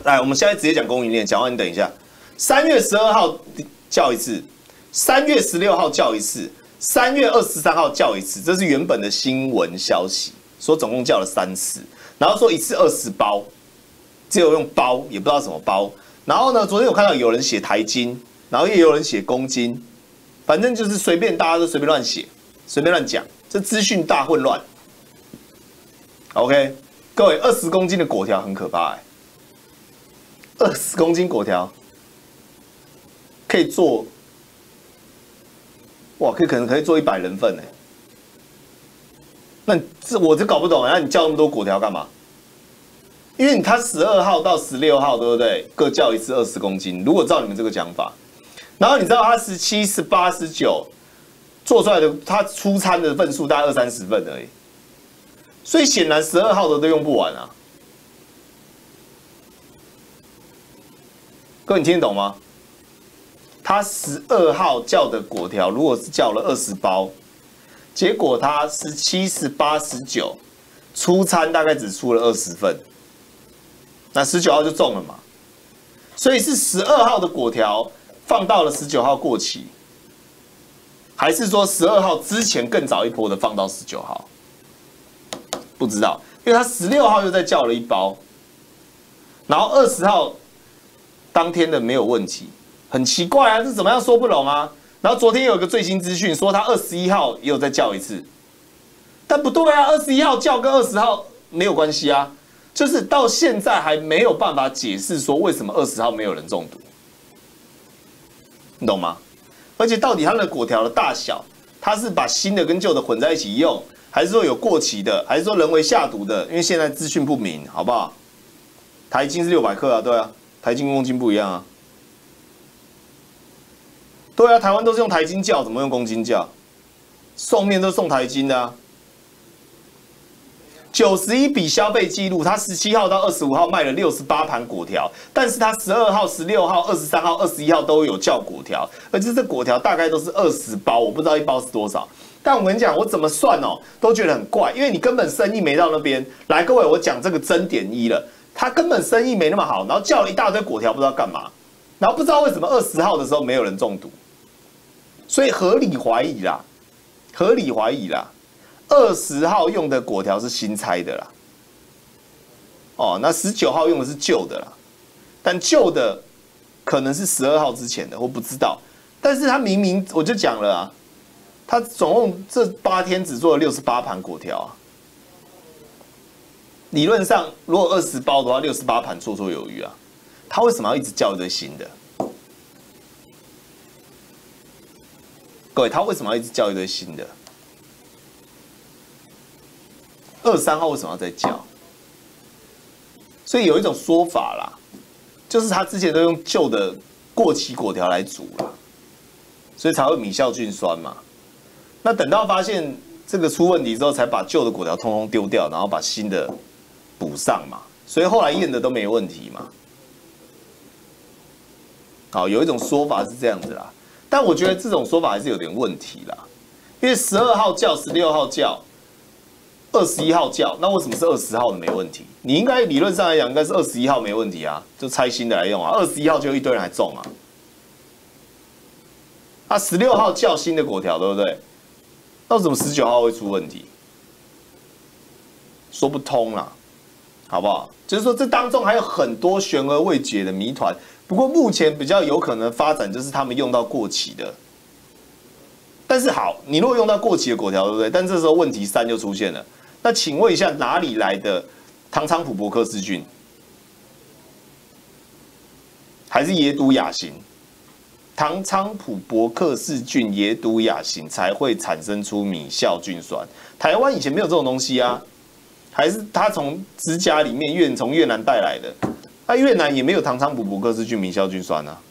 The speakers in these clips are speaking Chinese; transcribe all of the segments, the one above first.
来，我们现在直接讲供应链。讲完你等一下，3月12号叫一次，3月16号叫一次，3月23号叫一次，这是原本的新闻消息，说总共叫了3次，然后说一次20包，只有用包，也不知道什么包。然后呢，昨天我看到有人写台斤，然后也有人写公斤，反正就是随便，大家都随便乱写，随便乱讲，这资讯大混乱。OK， 各位，20公斤的粿条很可怕20公斤粿条可以做，哇，可能可以做100人份那我搞不懂那你叫那么多粿条干嘛？因为他12号到16号，对不对？各叫一次20公斤。如果照你们这个讲法，然后你知道他17、18、19做出来的，他出餐的份数大概20-30份而已，所以显然12号的都用不完啊。各位，你听得懂吗？他12号叫的粿条，如果是叫了20包，结果他17、18、19出餐大概只出了20份，那19号就中了嘛。所以是12号的粿条放到了19号过期，还是说12号之前更早一波的放到19号？不知道，因为他16号又再叫了1包，然后20号当天的没有问题，很奇怪啊，这怎么样说不拢啊？然后昨天有一个最新资讯说他21号也有再叫一次，但不对啊，21号叫跟20号没有关系啊，就是到现在还没有办法解释说为什么20号没有人中毒，你懂吗？而且到底它的粿条的大小，它是把新的跟旧的混在一起用，还是说有过期的，还是说人为下毒的？因为现在资讯不明，好不好？台斤是600克啊，对啊，台斤跟公斤不一样啊。对啊，台湾都是用台斤叫，怎么用公斤叫？送面都送台斤的啊。91笔消费记录，他17号到25号卖了68盘粿条，但是他12号、16号、23号、21号都有叫粿条，而且这粿条大概都是20包，我不知道1包是多少。但我跟你讲，我怎么算哦，都觉得很怪，因为你根本生意没到那边。来，各位，我讲这个真点1了，他根本生意没那么好，然后叫了一大堆粿条，不知道干嘛，然后不知道为什么20号的时候没有人中毒。所以合理怀疑啦，20号用的粿条是新拆的啦，哦，那19号用的是旧的啦，但旧的可能是12号之前的，我不知道。但是他明明我就讲了啊，他总共这8天只做了68盘粿条啊，理论上如果20包的话，68盘绰绰有余啊，他为什么要一直叫一堆新的？各位，他为什么要一直叫一堆新的？23号为什么要再叫？所以有一种说法啦，就是他之前都用旧的过期粿条来煮啦，所以才会米酵菌酸嘛。那等到发现这个出问题之后，才把旧的粿条通通丢掉，然后把新的补上嘛。所以后来验的都没问题嘛。好，有一种说法是这样子啦。但我觉得这种说法还是有点问题啦，因为12号叫、16号叫、21号叫，那为什么是20号的没问题？你应该理论上来讲，应该是21号没问题啊，就拆新的来用啊。21号就一堆人还中啊，啊16号叫新的粿条，对不对？那为什么19号会出问题？说不通啦，好不好？就是说这当中还有很多悬而未解的谜团。不过目前比较有可能发展就是他们用到过期的，但是好，你如果用到过期的粿条，对不对？但这时候问题3就出现了。那请问一下，哪里来的唐昌普伯克氏菌，还是野毒亚型？唐昌普伯克氏菌野毒亚型才会产生出米酵菌酸。台湾以前没有这种东西啊，还是他从支架里面从越南带来的。越南也没有唐昌普伯克氏菌米酵菌酸啊，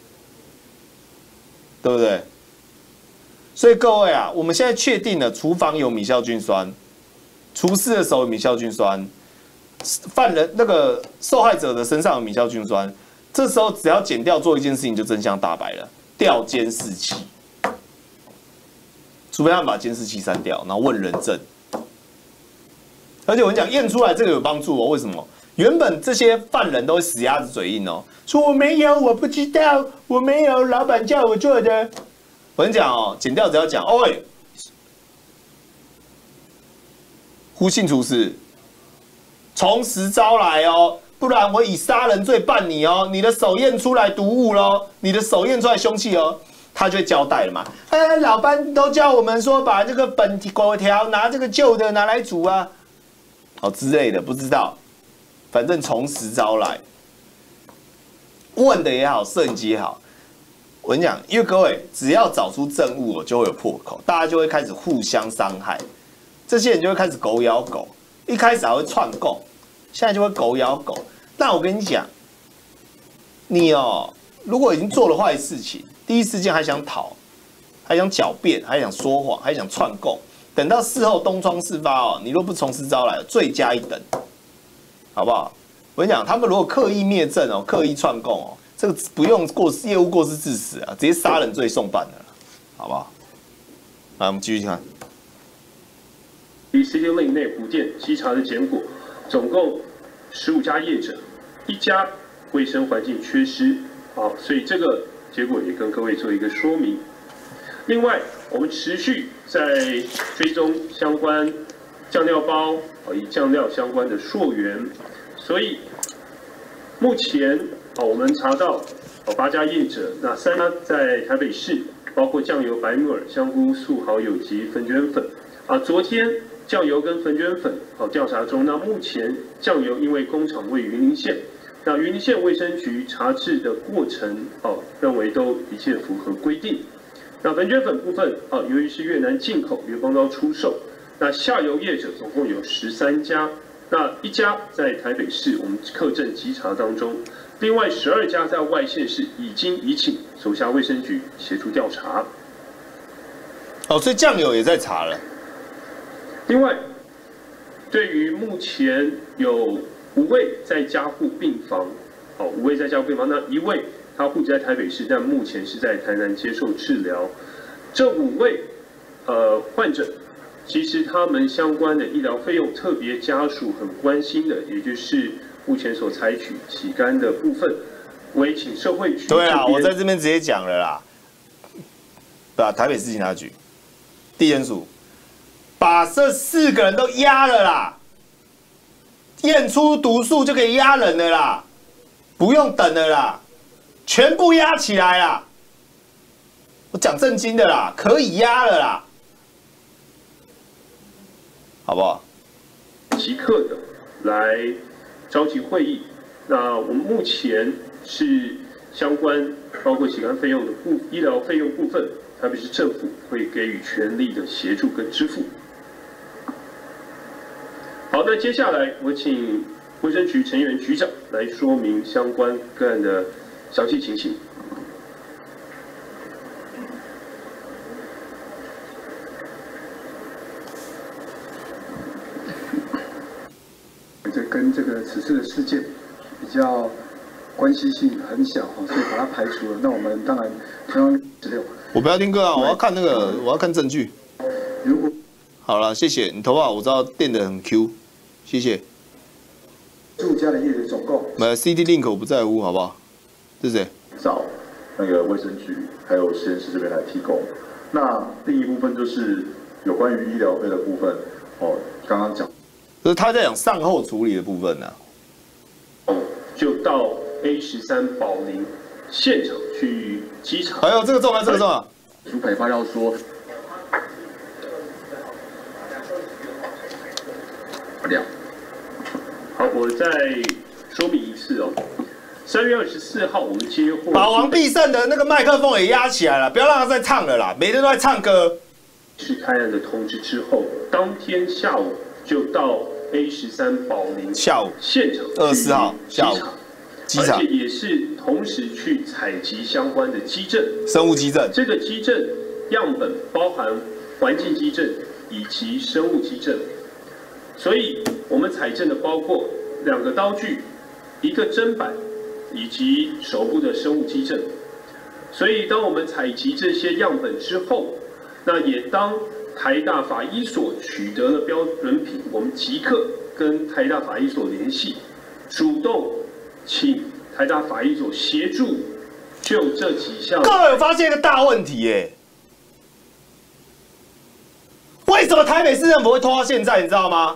对不对？所以各位啊，我们现在确定了厨房有米酵菌酸，厨师的手有米酵菌酸，犯人那个受害者的身上有米酵菌酸，这时候只要检调做一件事情就真相大白了，调监视器，除非他们把监视器删掉，然后问人证， 而且我跟你讲，验出来这个有帮助哦。为什么？原本这些犯人都会死鸭子嘴硬哦，说我没有，我不知道，我没有，老板叫我做的。我跟你讲哦，检调只要讲，喂，胡姓厨师，从实招来哦，不然我以杀人罪办你哦，你的手验出来毒物喽，你的手验出来凶器哦，他就会交代了嘛。哎，老班都叫我们说把这个本果条拿这个旧的拿来煮啊，好之类的，不知道。反正从实招来，问的也好，摄影机也好，我跟你讲，因为各位只要找出证物，就会有破口，大家就会开始互相伤害，这些人就会开始狗咬狗，一开始还会串供，现在就会狗咬狗。那我跟你讲，你哦，如果已经做了坏事情，第一时间还想逃，还想狡辩，还想说谎，还想串供，等到事后东窗事发哦，你若不从实招来，罪加一等。好不好？我跟你讲，他们如果刻意灭证哦，刻意串供哦，这个不用业务过失致死啊，直接杀人罪送办了，好不好？来，我们继续看。 以 CityLink 内湖店稽查的结果，总共15家业者，1家卫生环境缺失，好，所以这个结果也跟各位做一个说明。另外，我们持续在追踪相关酱料包。以酱料相关的溯源，所以目前我们查到8家业者，那3家在台北市，包括酱油、白木耳、香菇、素蚝有及粉卷粉。昨天酱油跟粉卷粉调查中，那目前酱油因为工厂位云林县，那云林县卫生局查制的过程认为都一切符合规定。那粉卷粉部分由于是越南进口，原封刀出售。那下游业者总共有13家，那1家在台北市我们客证稽查当中，另外12家在外县市已经移请所辖卫生局协助调查。 所以酱油也在查了。 另外，对于目前有5位在加护病房，5位在加护病房，那1位他户籍在台北市，但目前是在台南接受治疗。这5位患者。其实他们相关的医疗费用，特别家属很关心的，也就是目前所采取洗肝的部分，为请社会局。 对啊，我在这边直接讲了啦，对吧？台北市警察局地检署把这4个人都压了啦，验出毒素就可以压人了啦，不用等了啦，全部压起来啦。我讲正经的啦，可以压了啦。好不好？ 即刻的来召集会议。那我们目前是相关包括洗肝费用的医疗费用部分，台北市政府会给予全力的协助跟支付。好，那接下来我请卫生局陈元局长来说明相关个案的详细情形。 跟这个此次的事件比较关系性很小，所以把它排除了。那我们当然同样16。我不要听歌啊，我要看那个，我要看证据。 如果好了，谢谢你头发，我知道垫得很 Q， 谢谢。 住家的业者总共 CityLink 我不在乎，好不好？这是谁？ 找那个卫生局还有实验室这边来提供。那另一部分就是有关于医疗费的部分，刚刚讲。 就是他在讲善后处理的部分呢、 就到 A13宝林现场去稽查。 哎呦，这个重要，这个重要。 主培发要说好，我再说明一次哦。3月24号，我们接获把王必胜的那个麦克风也压起来了，不要让他再唱了啦，每天都在唱歌。 是开案的通知之后，当天下午就到 A13宝林下午现场 24号下午稽查，而且也是同时去采集相关的基证， 生物基证。 这个基证样本包含环境基证以及生物基证，所以我们采证的包括2个刀具、1个砧板以及手部的生物基证。所以当我们采集这些样本之后，那也当台大法医所取得了标准品，我们即刻跟台大法医所联系，主动请台大法医所协助就这几项。 各位有发现一个大问题耶？为什么台北市政府会拖到现在？你知道吗？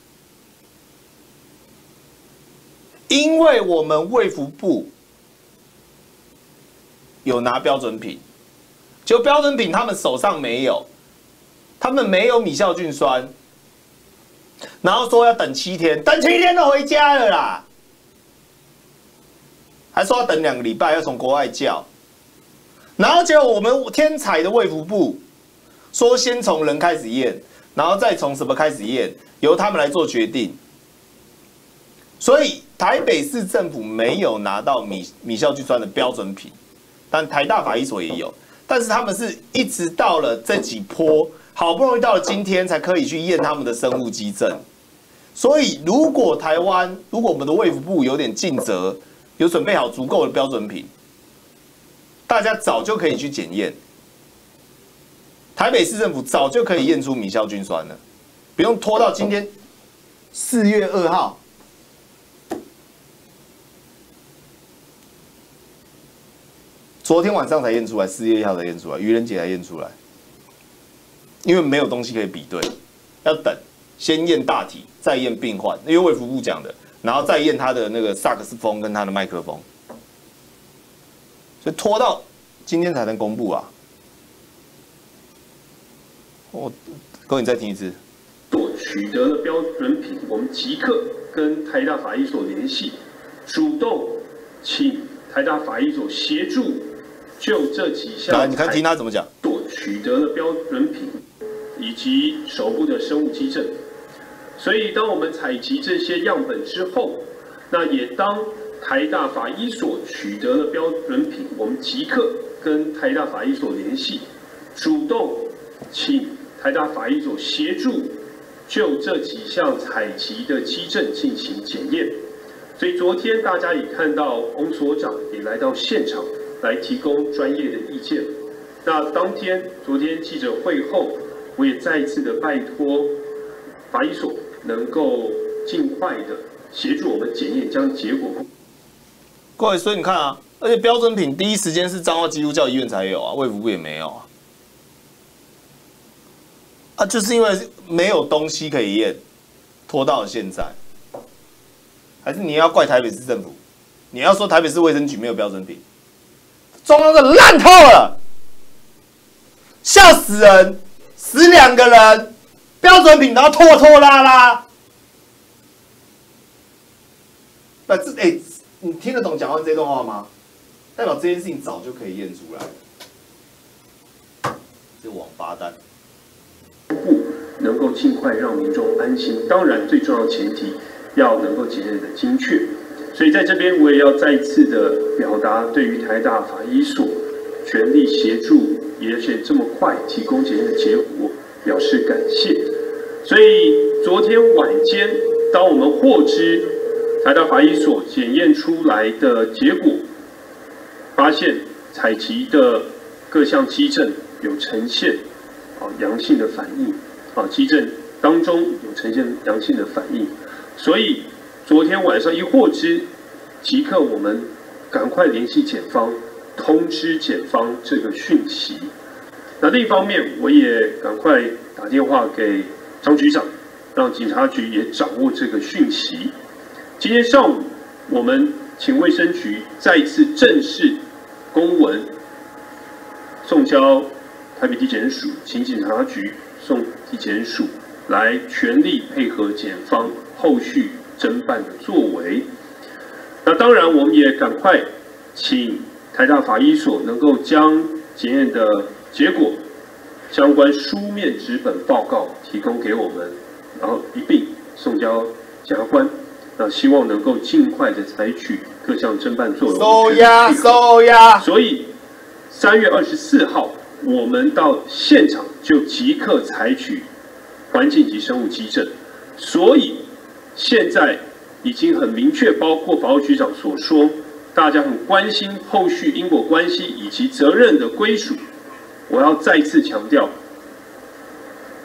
因为我们卫福部有拿标准品，就标准品他们手上没有，他们没有米酵菌酸，然后说要等7天，等7天都回家了啦，还说要等2个礼拜，要从国外叫，然后结果我们天才的卫福部说先从人开始验，然后再从什么开始验，由他们来做决定。所以台北市政府没有拿到米酵菌酸的标准品，但台大法医所也有，但是他们是一直到了这几波，好不容易到了今天才可以去验他们的生物基证。所以如果台湾，如果我们的卫福部有点尽责，有准备好足够的标准品，大家早就可以去检验。台北市政府早就可以验出米酵菌酸了，不用拖到今天4月2号。昨天晚上才验出来，4月1号才验出来，愚人节才验出来，因为没有东西可以比对，要等，先验大体，再验病患，因为卫福部讲的，然后再验他的那个萨克斯风跟他的麦克风，所以拖到今天才能公布啊。各位你再听一次。 取得了标准品，我们即刻跟台大法医所联系，主动请台大法医所协助就这几项。 来，你看听他怎么讲。 取得了标准品以及手部的生物基证，所以当我们采集这些样本之后，那也当台大法医所取得了标准品，我们即刻跟台大法医所联系，主动请台大法医所协助就这几项采集的基证进行检验。所以昨天大家也看到翁所长也来到现场来提供专业的意见。那昨天记者会后，我也再一次的拜托法医所能够尽快的协助我们检验，将结果。 各位，所以你看啊，而且标准品第一时间是彰化基督教医院才有啊，卫福部也没有啊。啊，就是因为没有东西可以验，拖到了现在。还是你要怪台北市政府？你要说台北市卫生局没有标准品，中央的烂透了，笑死人，死2个人，标准品然后拖拖拉拉。你听得懂讲完这段话吗？代表这件事情早就可以验出来了。这王八蛋。 能够尽快让民众安心，当然最重要的前提要能够检验的精确。所以在这边我也要再一次的表达对于台大法医所全力协助，而且这么快提供检验的结果表示感谢。所以昨天晚间，当我们获知台大法医所检验出来的结果，发现采集的各项基证有呈现阳性的反应。基证当中有呈现阳性的反应，所以昨天晚上一获知，即刻我们赶快联系检方，通知检方这个讯息。那另一方面，我也赶快打电话给张局长，让警察局也掌握这个讯息。今天上午，我们请卫生局再一次正式公文送交台北地检署，请警察局送地检署来全力配合检方后续侦办的作为。那当然，我们也赶快请台大法医所能够将检验的结果、相关书面纸本报告提供给我们，然后一并送交检察官。那希望能够尽快的采取各项侦办作为。 收押。 所以3月24号。我们到现场就即刻采取环境及生物基证，所以现在已经很明确，包括法务局长所说，大家很关心后续因果关系以及责任的归属。我要再次强调，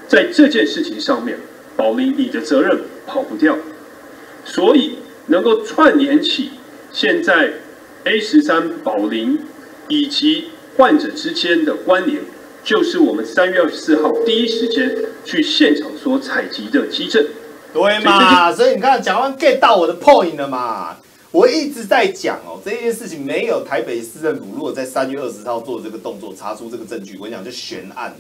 在这件事情上面，宝林你的责任跑不掉，所以能够串联起现在 A13宝林以及患者之间的关联，就是我们3月24号第一时间去现场所采集的基证。 对嘛？所以你看，蒋万 get 到我的 point 了嘛？我一直在讲哦，这件事情没有台北市政府如果在3月20号做这个动作，查出这个证据，我跟你讲就悬案了，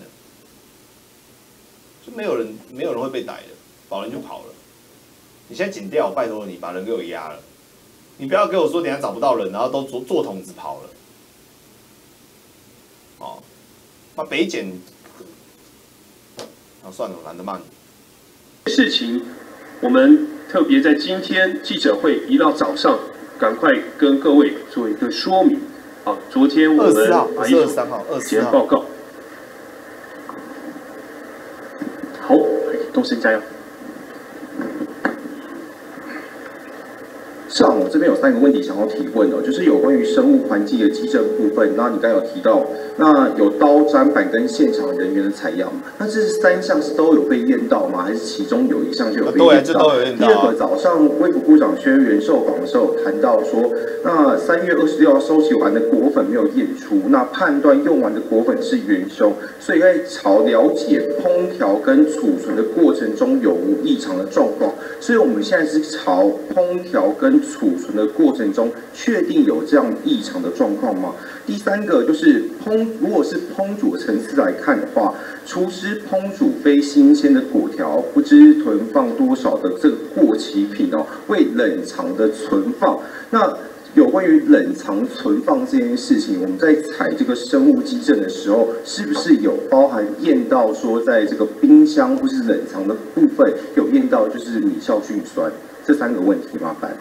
就没有人会被逮的，保人就跑了。你现在警调，拜托你把人给我压了，你不要给我说等一下找不到人，然后都坐筒子跑了。哦，那北检，算了，我懒得骂你。 事情，我们特别在今天记者会一到早上，赶快跟各位做一个说明。啊，昨天我们 23号前报告。好，同事加油。 市长，我这边有3个问题想要提问哦，就是有关于生物环境的基证部分。那你刚有提到，那有刀砧板跟现场人员的采样，那这3项是都有被验到吗？还是其中有1项就有被验到？ 对，就都有验到。 第2个，早上卫福部长薛元受访的时候谈到说，那3月26号收集完的果粉没有验出，那判断用完的果粉是元凶，所以在朝了解烹调跟储存的过程中有无异常的状况。所以我们现在是朝烹调跟储存的过程中，确定有这样异常的状况吗？第3个就是如果是烹煮层次来看的话，厨师烹煮非新鲜的果条，不知囤放多少的这个过期品哦，未冷藏的存放。那有关于冷藏存放这件事情，我们在采这个生物基证的时候，是不是有包含验到说，在这个冰箱或是冷藏的部分有验到就是米酵菌酸？这3个问题麻烦。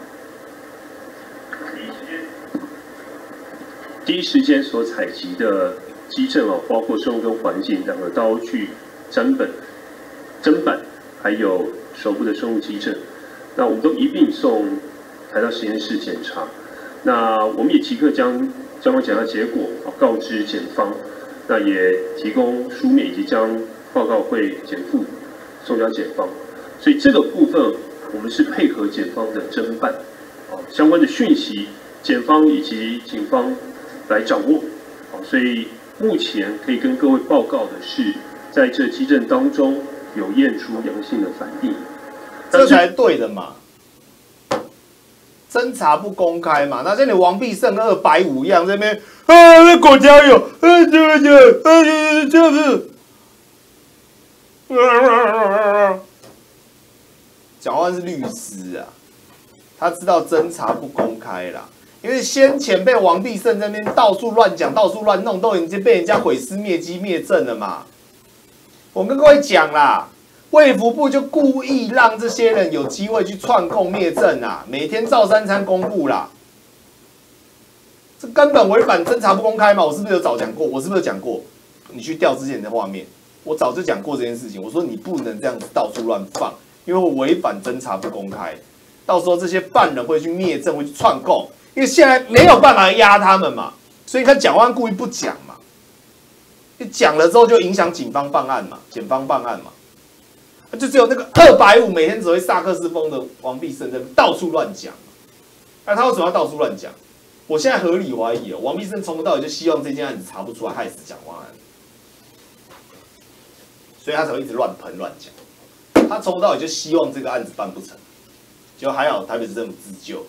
第一时间所采集的基证哦，包括生物跟环境2个刀具、砧板，还有手部的生物基证，那我们都一并送台大实验室检查。那我们也即刻将相关检查结果告知检方，那也提供书面以及将报告会检附送交检方。所以这个部分我们是配合检方的侦办，相关的讯息，检方以及警方来掌握。所以目前可以跟各位报告的是，在这基证当中有验出阳性的反应， 这才对的嘛。侦查不公开嘛，那像你王必胜250一样在那边那果条有这是，蒋万是律师啊，他知道侦查不公开啦，因为先前被王必胜在那边到处乱讲、到处乱弄，都已经被人家毁尸灭迹、灭证了嘛。我跟各位讲啦。卫福部就故意让这些人有机会去串供灭证啊，每天照3餐公布啦，这根本违反侦查不公开嘛！我是不是有早讲过？我是不是有讲过？你去调之前的画面，我早就讲过这件事情。我说你不能这样子到处乱放，因为我违反侦查不公开，到时候这些犯人会去灭证，会去串供，因为现在没有办法压他们嘛，所以他蒋万故意不讲嘛，你讲了之后就影响警方办案嘛，检方办案嘛。就只有那个250每天只会萨克斯风的王必胜在到处乱讲，那他为什么要到处乱讲？我现在合理怀疑王必胜从头到尾就希望这件案子查不出来，害死蒋万安，所以他才会一直乱喷乱讲。他从头到尾就希望这个案子办不成，结果还好台北市政府自救。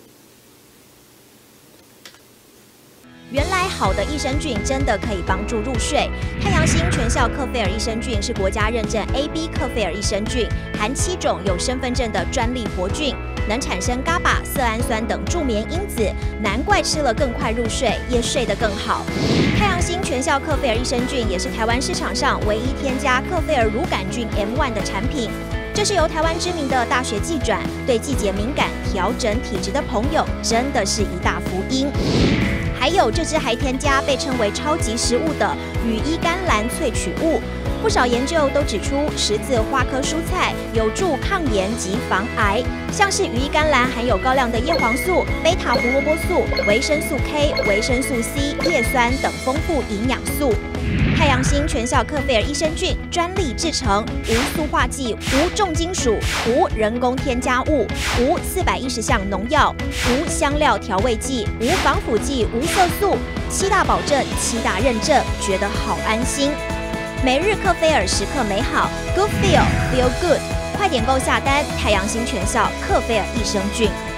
原来好的益生菌真的可以帮助入睡。太阳星全效克菲尔益生菌是国家认证 AB 克菲尔益生菌，含7种有身份证的专利活菌，能产生GABA、色氨酸等助眠因子，难怪吃了更快入睡，也睡得更好。太阳星全效克菲尔益生菌也是台湾市场上唯一添加克菲尔乳杆菌 M1 的产品。这是由台湾知名的大学季转，对季节敏感、调整体质的朋友真的是一大福音。还有这支还添加被称为超级食物的羽衣甘蓝萃取物，不少研究都指出十字花科蔬菜有助抗炎及防癌，像是羽衣甘蓝含有高量的叶黄素、贝塔胡萝卜素、维生素 K、维生素 C、叶酸等丰富营养素。 太阳星全效克菲尔益生菌专利制成，无塑化剂、无重金属、无人工添加物、无410项农药、无香料调味剂、无防腐剂、无色素，7大保证、7大认证，觉得好安心。每日克菲尔时刻美好 ，Good Feel Feel Good， 快点购下单！太阳星全效克菲尔益生菌。